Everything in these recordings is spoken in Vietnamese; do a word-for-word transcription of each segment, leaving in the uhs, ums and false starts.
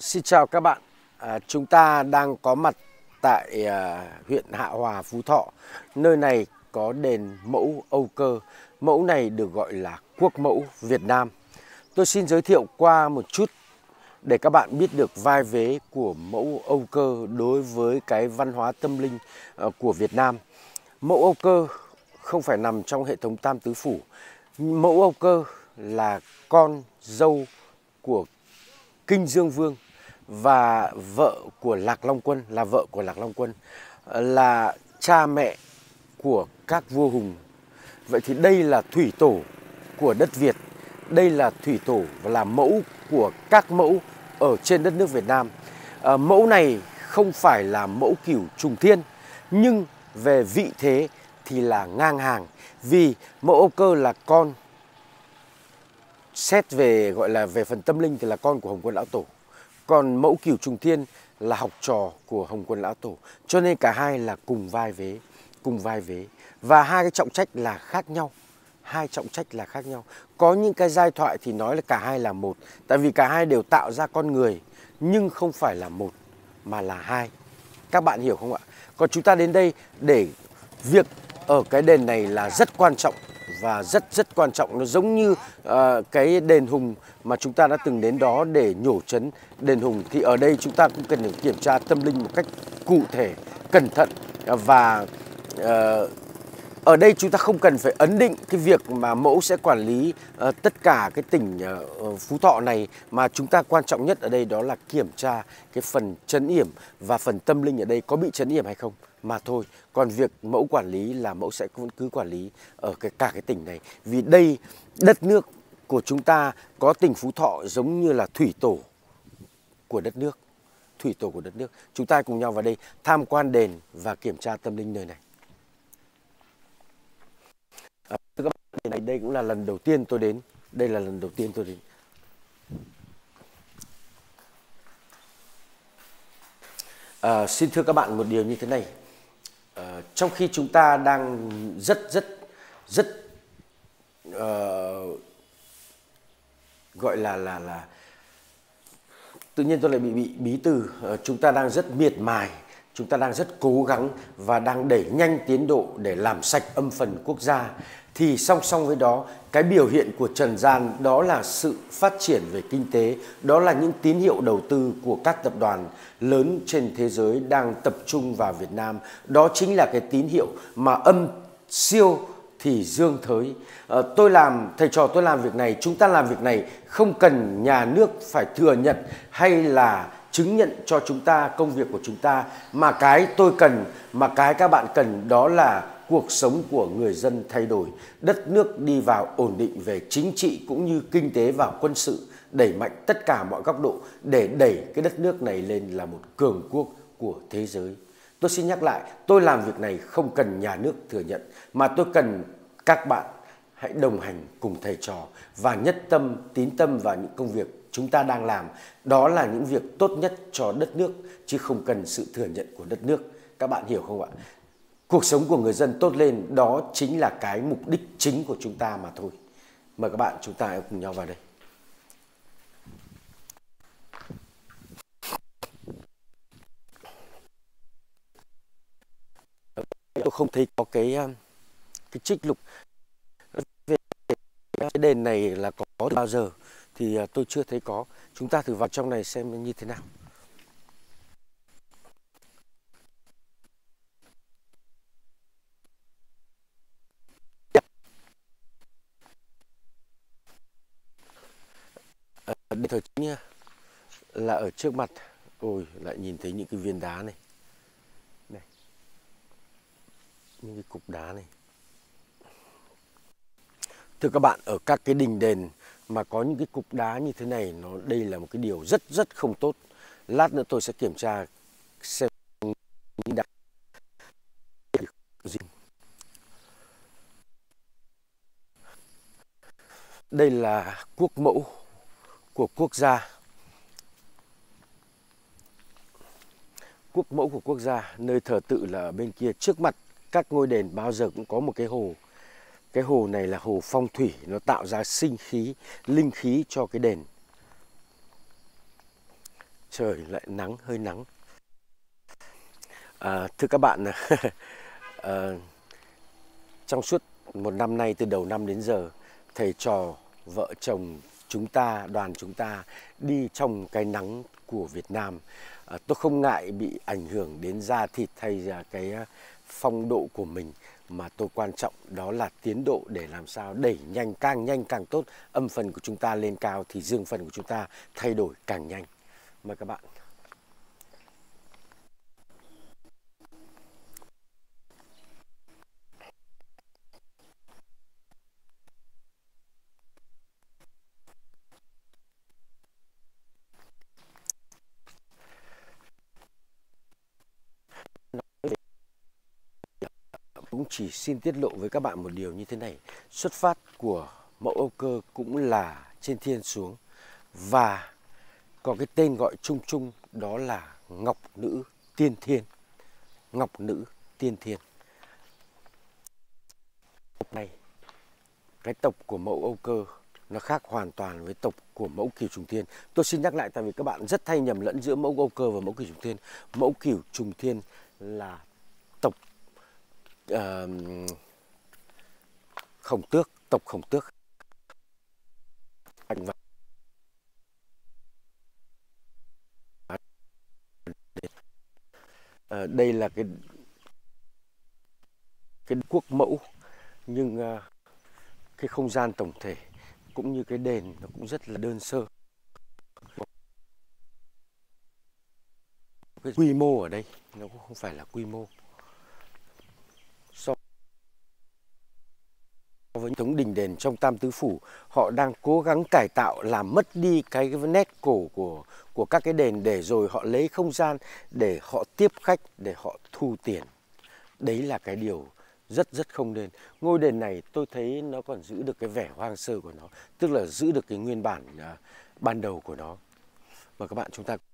Xin chào các bạn, à, chúng ta đang có mặt tại à, huyện Hạ Hòa, Phú Thọ. Nơi này có đền mẫu Âu Cơ, mẫu này được gọi là quốc mẫu Việt Nam. Tôi xin giới thiệu qua một chút để các bạn biết được vai vế của mẫu Âu Cơ đối với cái văn hóa tâm linh à, của Việt Nam. Mẫu Âu Cơ không phải nằm trong hệ thống Tam Tứ Phủ. Mẫu Âu Cơ là con dâu của Kinh Dương Vương và vợ của Lạc Long Quân, là vợ của Lạc Long Quân, là cha mẹ của các vua hùng. Vậy thì đây là thủy tổ của đất Việt, đây là thủy tổ và là mẫu của các mẫu ở trên đất nước Việt Nam. À, mẫu này không phải là mẫu cửu trùng thiên, nhưng về vị thế thì là ngang hàng, vì mẫu Âu Cơ là con, xét về gọi là về phần tâm linh thì là con của Hồng Quân Lão Tổ. Còn mẫu cửu trùng thiên là học trò của Hồng Quân Lão Tổ. Cho nên cả hai là cùng vai vế, cùng vai vế. Và hai cái trọng trách là khác nhau. Hai trọng trách là khác nhau. Có những cái giai thoại thì nói là cả hai là một. Tại vì cả hai đều tạo ra con người, nhưng không phải là một mà là hai. Các bạn hiểu không ạ? Còn chúng ta đến đây để việc ở cái đền này là rất quan trọng và rất rất quan trọng. Nó giống như uh, cái đền Hùng mà chúng ta đã từng đến đó để nhổ trấn đền Hùng. Thì ở đây chúng ta cũng cần kiểm tra tâm linh một cách cụ thể, cẩn thận. Và uh, ở đây chúng ta không cần phải ấn định cái việc mà mẫu sẽ quản lý uh, tất cả cái tỉnh uh, Phú Thọ này. Mà chúng ta quan trọng nhất ở đây đó là kiểm tra cái phần trấn yểm và phần tâm linh ở đây có bị trấn yểm hay không mà thôi. Còn việc mẫu quản lý là mẫu sẽ vẫn cứ quản lý ở cái, cả cái tỉnh này. Vì đây, đất nước của chúng ta có tỉnh Phú Thọ giống như là thủy tổ của đất nước. Thủy tổ của đất nước. Chúng ta cùng nhau vào đây tham quan đền và kiểm tra tâm linh nơi này. À, thưa các bạn, này, đây cũng là lần đầu tiên tôi đến. Đây là lần đầu tiên tôi đến. À, xin thưa các bạn một điều như thế này. À, trong khi chúng ta đang rất rất rất uh, gọi là là là tự nhiên tôi lại bị bị bí từ. Uh, chúng ta đang rất miệt mài, chúng ta đang rất cố gắng và đang đẩy nhanh tiến độ để làm sạch âm phần quốc gia. Thì song song với đó, cái biểu hiện của trần gian đó là sự phát triển về kinh tế, đó là những tín hiệu đầu tư của các tập đoàn lớn trên thế giới đang tập trung vào Việt Nam. Đó chính là cái tín hiệu mà âm siêu thì dương thới. À, tôi làm, thầy trò tôi làm việc này, chúng ta làm việc này không cần nhà nước phải thừa nhận hay là chứng nhận cho chúng ta công việc của chúng ta, mà cái tôi cần, mà cái các bạn cần đó là cuộc sống của người dân thay đổi, đất nước đi vào ổn định về chính trị cũng như kinh tế và quân sự, đẩy mạnh tất cả mọi góc độ để đẩy cái đất nước này lên là một cường quốc của thế giới. Tôi xin nhắc lại, tôi làm việc này không cần nhà nước thừa nhận, mà tôi cần các bạn hãy đồng hành cùng thầy trò và nhất tâm, tín tâm vào những công việc chúng ta đang làm. Đó là những việc tốt nhất cho đất nước, chứ không cần sự thừa nhận của đất nước. Các bạn hiểu không ạ? Cuộc sống của người dân tốt lên, đó chính là cái mục đích chính của chúng ta mà thôi. Mời các bạn, chúng ta hãy cùng nhau vào đây. Tôi không thấy có cái cái trích lục về cái đền này là có từ bao giờ, thì tôi chưa thấy có. Chúng ta thử vào trong này xem như thế nào. Đây thời chính là ở trước mặt. Ôi, lại nhìn thấy những cái viên đá này. Này. Những cái cục đá này. Thưa các bạn, ở các cái đình đền mà có những cái cục đá như thế này, nó đây là một cái điều rất rất không tốt. Lát nữa tôi sẽ kiểm tra xem những đá gì. Đây là quốc mẫu của quốc gia. Quốc mẫu của quốc gia, nơi thờ tự là ở bên kia. Trước mặt các ngôi đền bao giờ cũng có một cái hồ. Cái hồ này là hồ phong thủy, nó tạo ra sinh khí, linh khí cho cái đền. Trời lại nắng, hơi nắng. À, thưa các bạn, à, trong suốt một năm nay, từ đầu năm đến giờ, thầy trò, vợ chồng chúng ta, đoàn chúng ta đi trong cái nắng của Việt Nam. À, tôi không ngại bị ảnh hưởng đến da thịt hay là cái phong độ của mình, mà tôi quan trọng đó là tiến độ, để làm sao đẩy nhanh, càng nhanh càng tốt. Âm phần của chúng ta lên cao thì dương phần của chúng ta thay đổi càng nhanh. Mời các bạn. Cũng chỉ xin tiết lộ với các bạn một điều như thế này. Xuất phát của mẫu Âu Cơ cũng là trên thiên xuống, và có cái tên gọi chung chung đó là Ngọc Nữ Tiên Thiên. Ngọc Nữ Tiên Thiên. Này, cái tộc của mẫu Âu Cơ nó khác hoàn toàn với tộc của mẫu Cửu Trùng Thiên. Tôi xin nhắc lại, tại vì các bạn rất hay nhầm lẫn giữa mẫu Âu Cơ và mẫu Cửu Trùng Thiên. Mẫu Cửu Trùng Thiên là tộc uh, Khổng Tước, tộc Khổng Tước. Uh, đây là cái cái quốc mẫu, nhưng uh, cái không gian tổng thể cũng như cái đền nó cũng rất là đơn sơ. Cái quy mô ở đây nó cũng không phải là quy mô. So với thống đình đền trong Tam Tứ Phủ, họ đang cố gắng cải tạo, làm mất đi cái, cái nét cổ của của các cái đền, để rồi họ lấy không gian để họ tiếp khách, để họ thu tiền. Đấy là cái điều rất rất không nên. Ngôi đền này tôi thấy nó còn giữ được cái vẻ hoang sơ của nó, tức là giữ được cái nguyên bản uh, ban đầu của nó. Và các bạn, chúng ta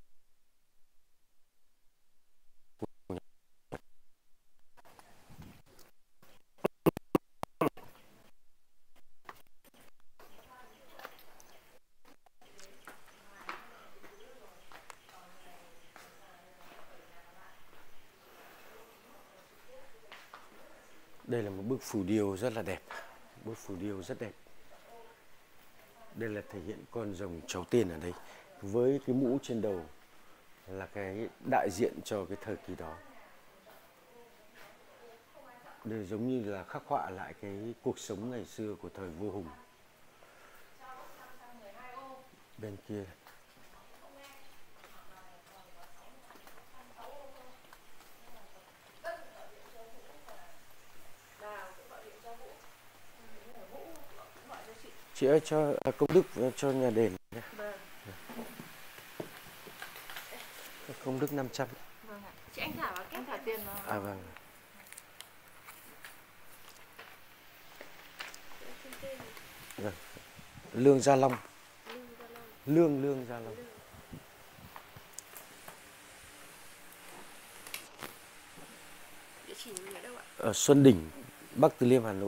đây là một bức phù điêu rất là đẹp. Bức phù điêu rất đẹp. Đây là thể hiện con rồng cháu tiên ở đây, với cái mũ trên đầu là cái đại diện cho cái thời kỳ đó. Đây giống như là khắc họa lại cái cuộc sống ngày xưa của thời vua Hùng. Bên kia chị ơi, cho công đức cho nhà đền. Vâng. Công đức năm trăm. Vâng ạ. Chị anh thả vào, em thả tiền vào. À vâng. Vâng. Lương Gia Long. Lương Lương Gia Long. Địa chỉ ở đâu ạ? Ở Xuân Đỉnh, Bắc Từ Liêm, Hà Nội.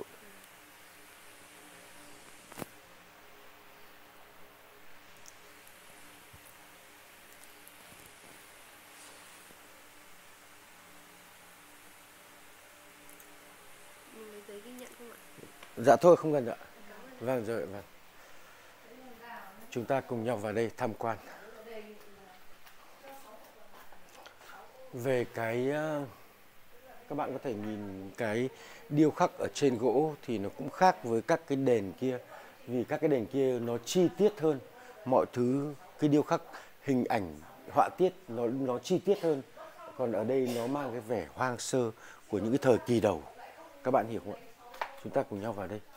Mình lấy giấy ghi nhận không ạ? Dạ thôi, không cần ạ. Vâng rồi, vâng. Chúng ta cùng nhau vào đây tham quan. Về cái, các bạn có thể nhìn cái điêu khắc ở trên gỗ thì nó cũng khác với các cái đền kia. Vì các cái đền kia nó chi tiết hơn. Mọi thứ, cái điêu khắc, hình ảnh, họa tiết nó nó chi tiết hơn. Còn ở đây nó mang cái vẻ hoang sơ của những cái thời kỳ đầu. Các bạn hiểu không ạ? Chúng ta cùng nhau vào đây.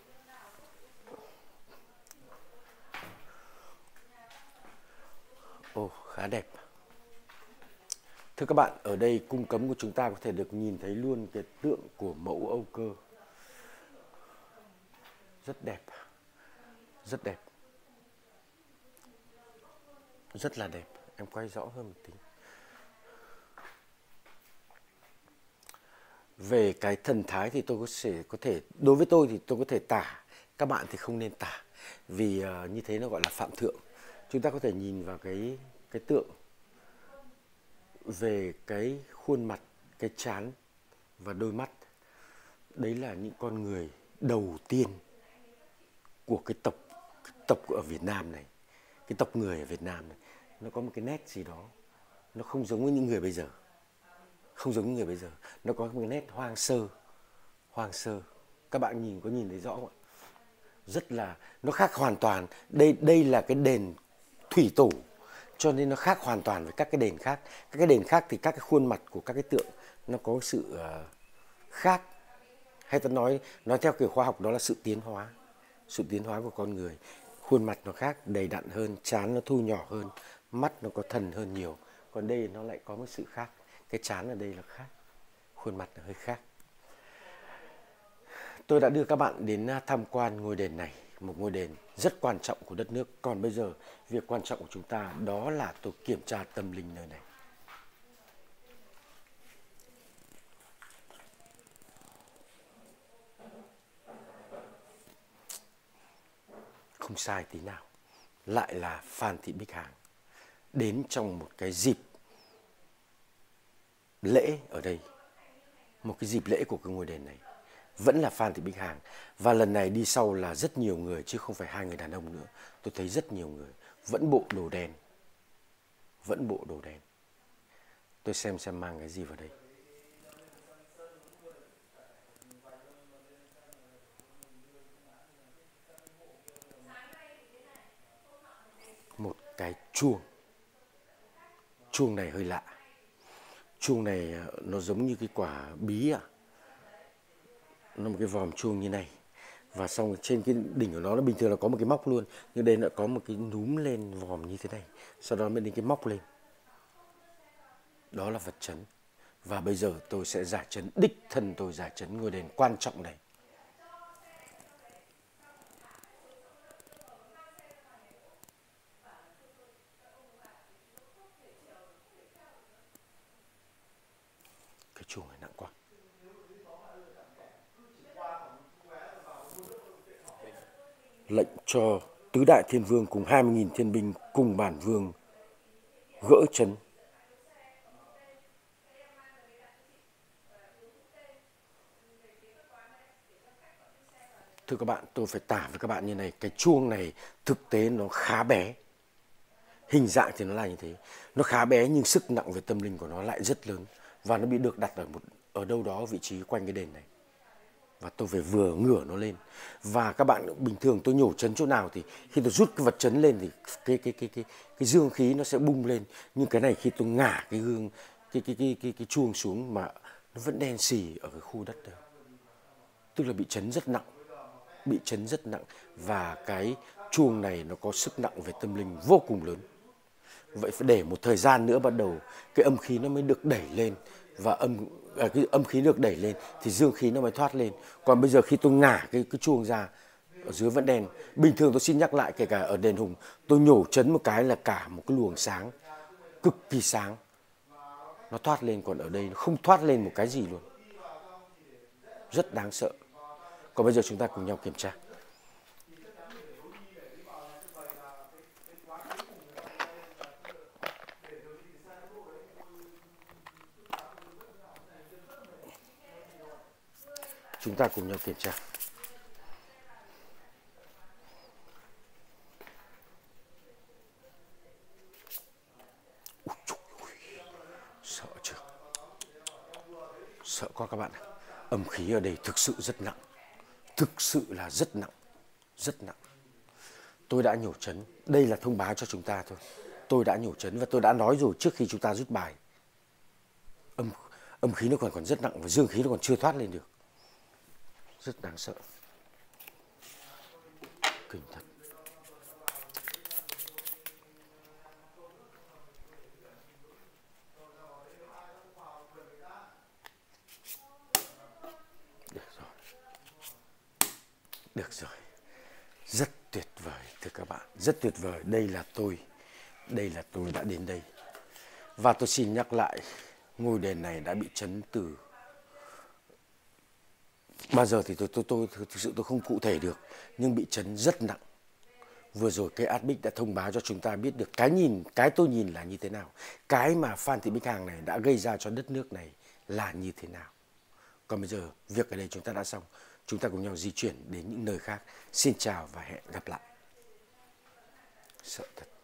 Ồ, khá đẹp. Thưa các bạn, ở đây cung cấm của chúng ta có thể được nhìn thấy luôn cái tượng của mẫu Âu Cơ. Rất đẹp. Rất đẹp. Rất là đẹp. Em quay rõ hơn một tí. Về cái thần thái thì tôi có thể, có thể đối với tôi thì tôi có thể tả, các bạn thì không nên tả. Vì uh, như thế nó gọi là phạm thượng. Chúng ta có thể nhìn vào cái cái tượng, về cái khuôn mặt, cái trán và đôi mắt. Đấy là những con người đầu tiên của cái tộc cái tộc ở Việt Nam này, cái tộc người ở Việt Nam này. Nó có một cái nét gì đó, nó không giống với những người bây giờ, không giống những người bây giờ. Nó có một cái nét hoang sơ, hoang sơ. Các bạn nhìn có nhìn thấy rõ không ạ? Rất là, nó khác hoàn toàn. Đây đây là cái đền thủy tổ, cho nên nó khác hoàn toàn với các cái đền khác. Các cái đền khác thì các cái khuôn mặt của các cái tượng nó có sự uh, khác. Hay ta nói nói theo kiểu khoa học, đó là sự tiến hóa, sự tiến hóa của con người. Khuôn mặt nó khác, đầy đặn hơn, trán nó thu nhỏ hơn, mắt nó có thần hơn nhiều. Còn đây nó lại có một sự khác. Cái trán ở đây là khác, khuôn mặt là hơi khác. Tôi đã đưa các bạn đến tham quan ngôi đền này, một ngôi đền rất quan trọng của đất nước. Còn bây giờ, việc quan trọng của chúng ta đó là tôi kiểm tra tâm linh nơi này. Không sai tí nào, lại là Phan Thị Bích Hằng đến trong một cái dịp lễ ở đây, một cái dịp lễ của cái ngôi đền này. Vẫn là Phan Thị Bích Hằng. Và lần này đi sau là rất nhiều người, chứ không phải hai người đàn ông nữa. Tôi thấy rất nhiều người, vẫn bộ đồ đen, vẫn bộ đồ đen. Tôi xem xem mang cái gì vào đây. Một cái chuông. Chuông này hơi lạ. Chuông này nó giống như cái quả bí à. Nó một cái vòm chuông như này. Và xong trên cái đỉnh của nó, nó bình thường là có một cái móc luôn. Nhưng đây lại có một cái núm lên vòm như thế này. Sau đó mới đến cái móc lên. Đó là vật trấn. Và bây giờ tôi sẽ giải trấn, đích thân tôi giải trấn ngôi đền quan trọng này. Cái chuông này nặng quá. Lệnh cho tứ đại thiên vương cùng hai mươi nghìn thiên binh cùng bản vương gỡ trấn. Thưa các bạn, tôi phải tả với các bạn như này. Cái chuông này thực tế nó khá bé. Hình dạng thì nó là như thế. Nó khá bé nhưng sức nặng về tâm linh của nó lại rất lớn. Và nó bị được đặt ở một ở đâu đó vị trí quanh cái đền này. Và tôi phải vừa ngửa nó lên. Và các bạn bình thường tôi nhổ trấn chỗ nào thì khi tôi rút cái vật trấn lên thì cái cái cái cái cái dương khí nó sẽ bung lên. Nhưng cái này khi tôi ngả cái gương cái cái cái cái cái chuông xuống mà nó vẫn đen xì ở cái khu đất đó. Tức là bị trấn rất nặng, bị trấn rất nặng. Và cái chuông này nó có sức nặng về tâm linh vô cùng lớn. Vậy phải để một thời gian nữa bắt đầu cái âm khí nó mới được đẩy lên. Và âm à, cái âm khí được đẩy lên thì dương khí nó mới thoát lên. Còn bây giờ khi tôi ngả cái, cái chuông ra, ở dưới vẫn đen. Bình thường tôi xin nhắc lại, kể cả ở đền Hùng, tôi nhổ trấn một cái là cả một cái luồng sáng cực kỳ sáng nó thoát lên. Còn ở đây nó không thoát lên một cái gì luôn, rất đáng sợ. Còn bây giờ chúng ta cùng nhau kiểm tra. Chúng ta cùng nhau kiểm tra. Ui, ui, sợ chưa? Sợ quá các bạn ạ. Âm khí ở đây thực sự rất nặng. Thực sự là rất nặng. Rất nặng. Tôi đã nhổ trấn. Đây là thông báo cho chúng ta thôi. Tôi đã nhổ trấn và tôi đã nói rồi trước khi chúng ta rút bài. Âm, âm khí nó còn còn rất nặng và dương khí nó còn chưa thoát lên được. Rất đáng sợ. Kinh thật. Được rồi. Được rồi. Rất tuyệt vời thưa các bạn. Rất tuyệt vời. Đây là tôi. Đây là tôi đã đến đây. Và tôi xin nhắc lại, ngôi đền này đã bị trấn từ bao giờ thì tôi, tôi, tôi thực sự tôi không cụ thể được, nhưng bị trấn rất nặng. Vừa rồi cái admin đã thông báo cho chúng ta biết được cái nhìn, cái tôi nhìn là như thế nào. Cái mà Phan Thị Bích Hằng này đã gây ra cho đất nước này là như thế nào. Còn bây giờ, việc ở đây chúng ta đã xong. Chúng ta cùng nhau di chuyển đến những nơi khác. Xin chào và hẹn gặp lại. Sợ thật.